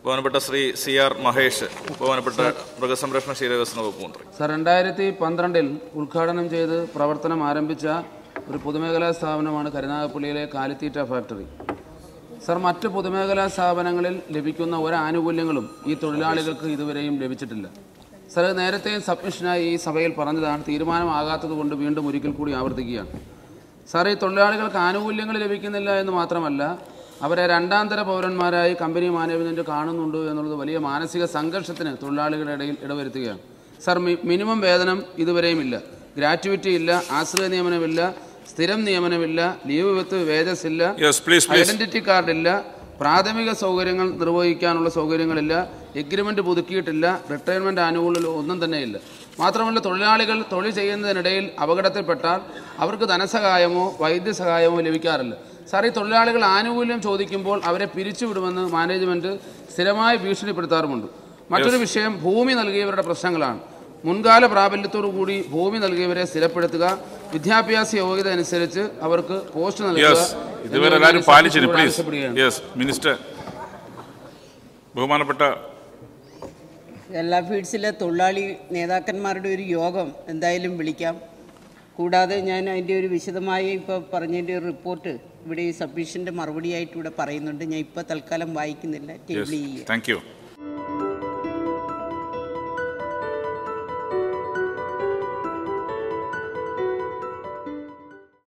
ബഹുമാനപ്പെട്ട ശ്രീ CR മഹേഷ്, ബഹുമാനപ്പെട്ട മൃഗസംരക്ഷണ ക്ഷീരവികസന വകുപ്പ് മന്ത്രി. സർ, 2012 ഉദ്ഘാടനം ചെയ്ത് പ്രവർത്തനം ആരംഭിച്ച ഒരു പൊതുമേഖലാ സ്ഥാപനമാണ് കരുനാഗപ്പള്ളിയിലെ കാലിത്തീറ്റ ഫാക്ടറി. സർ, മറ്റ് പൊതുമേഖലാ സ്ഥാപനങ്ങളിൽ ലഭിക്കുന്ന ഒരാനുകൂല്യങ്ങളും ഈ തൊഴിലാളികൾക്ക് ഇതുവരെയും ലഭിച്ചിട്ടില്ല. സർ, നേരത്തെയും സബ്മിഷനായി ഈ സഭയിൽ പറഞ്ഞതാണ്, തീരുമാനമാകാത്തത് കൊണ്ട് വീണ്ടും ഒരിക്കൽ കൂടി ആവർത്തിക്കുകയാണ്. സാർ, ഈ തൊഴിലാളികൾക്ക് ആനുകൂല്യങ്ങൾ ലഭിക്കുന്നില്ല എന്ന് മാത്രമല്ല, അവരെ രണ്ടാംതര പൗരന്മാരായി കമ്പനി മാനേജ്മെൻറ്റ് കാണുന്നുണ്ട് എന്നുള്ളത് വലിയ മാനസിക സംഘർഷത്തിന് തൊഴിലാളികളുടെ ഇടയിൽ ഇടവരുത്തുകയാണ്. സാർ, മിനിമം വേതനം ഇതുവരെയും ഇല്ല, ഗ്രാറ്റുവിറ്റി ഇല്ല, ആശ്രയ നിയമനമില്ല, സ്ഥിരം നിയമനമില്ല, ലീവ് വിത്ത് വേജസ് ഇല്ല, ഐഡന്റിറ്റി കാർഡില്ല, പ്രാഥമിക സൗകര്യങ്ങൾ നിർവഹിക്കാനുള്ള സൗകര്യങ്ങളില്ല, എഗ്രിമെൻറ്റ് പുതുക്കിയിട്ടില്ല, റിട്ടയർമെൻറ്റ് ആനുകൂല്യം ഒന്നും തന്നെ ഇല്ല. മാത്രമല്ല, തൊഴിലാളികൾ തൊഴിൽ ചെയ്യുന്നതിനിടയിൽ അപകടത്തിൽപ്പെട്ടാൽ അവർക്ക് ധനസഹായമോ വൈദ്യസഹായമോ ലഭിക്കാറില്ല. സാർ, ഈ തൊഴിലാളികൾ ആനുകൂല്യം ചോദിക്കുമ്പോൾ അവരെ പിരിച്ചുവിടുമെന്ന് മാനേജ്മെൻറ്റ് സ്ഥിരമായി ഭീഷണിപ്പെടുത്താറുമുണ്ട്. മറ്റൊരു വിഷയം ഭൂമി നൽകിയവരുടെ പ്രശ്നങ്ങളാണ്. മുൻകാല പ്രാബല്യത്തോടു കൂടി ഭൂമി നൽകിയവരെ സ്ഥിരപ്പെടുത്തുക, വിദ്യാഭ്യാസ യോഗ്യത അനുസരിച്ച് അവർക്ക് പോസ്റ്റ് നൽകുക. ബഹുമാനപ്പെട്ട എല്ലാ ഫീഡ്സിലെ തൊഴിലാളി നേതാക്കന്മാരുടെ ഒരു യോഗം എന്തായാലും വിളിക്കാം. കൂടാതെ ഞാൻ അതിൻ്റെ ഒരു വിശദമായി ഇപ്പോൾ പറഞ്ഞതിൻ്റെ ഒരു റിപ്പോർട്ട് ഇവിടെ ഈ സബ്മിഷൻ്റെ മറുപടിയായിട്ട് ഇവിടെ പറയുന്നുണ്ട്. ഞാൻ ഇപ്പോൾ തൽക്കാലം വായിക്കുന്നില്ല. ടേബിൾ ചെയ്യുക. Thank U.